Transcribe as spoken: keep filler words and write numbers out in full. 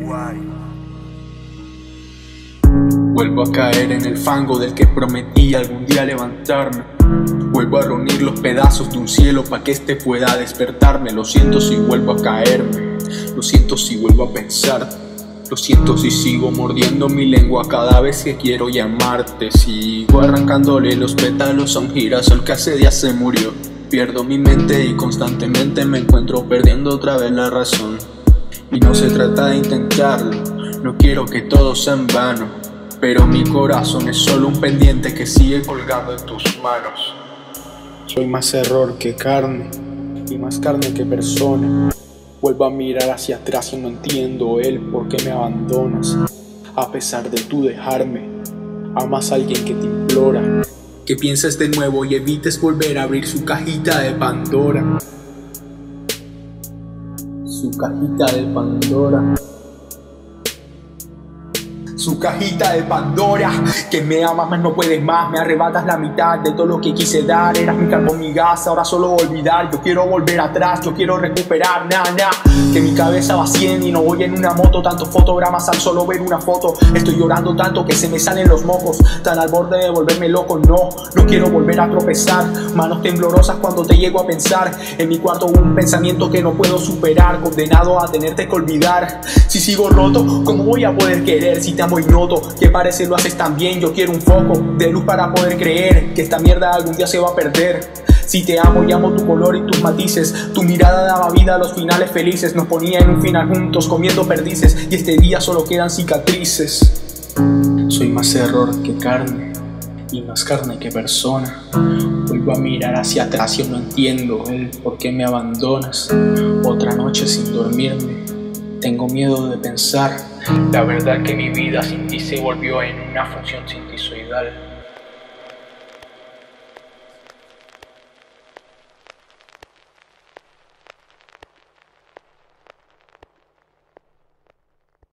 Guay. Vuelvo a caer en el fango del que prometí algún día levantarme. Vuelvo a reunir los pedazos de un cielo pa' que este pueda despertarme. Lo siento si vuelvo a caerme, lo siento si vuelvo a pensar, lo siento si sigo mordiendo mi lengua cada vez que quiero llamarte. Sigo arrancándole los pétalos a un girasol que hace días se murió. Pierdo mi mente y constantemente me encuentro perdiendo otra vez la razón. Y no se trata de intentarlo, no quiero que todo sea en vano, pero mi corazón es solo un pendiente que sigue colgando en tus manos. Soy más error que carne, y más carne que persona. Vuelvo a mirar hacia atrás y no entiendo el por qué me abandonas. A pesar de tú dejarme, amas a alguien que te implora que pienses de nuevo y evites volver a abrir su cajita de Pandora. Su cajita de Pandora. Su cajita de Pandora. Que me amas más no puedes más, me arrebatas la mitad de todo lo que quise dar. Eras mi carbón, mi gas, ahora solo olvidar. Yo quiero volver atrás, yo quiero recuperar, na, na. Que mi cabeza va cien y no voy en una moto. Tantos fotogramas al solo ver una foto. Estoy llorando tanto que se me salen los mocos. Tan al borde de volverme loco, no, no quiero volver a tropezar. Manos temblorosas cuando te llego a pensar. En mi cuarto un pensamiento que no puedo superar. Condenado a tenerte que olvidar. Si sigo roto, ¿cómo voy a poder querer? Si te amo y noto que parece lo haces tan bien. Yo quiero un foco de luz para poder creer que esta mierda algún día se va a perder. Si te amo y amo tu color y tus matices. Tu mirada daba vida a los finales felices. Nos ponía en un final juntos comiendo perdices. Y este día solo quedan cicatrices. Soy más error que carne, y más carne que persona. Vuelvo a mirar hacia atrás y no entiendo el por qué me abandonas. Otra noche sin dormirme, tengo miedo de pensar. La verdad que mi vida sin ti se volvió en una función sinusoidal.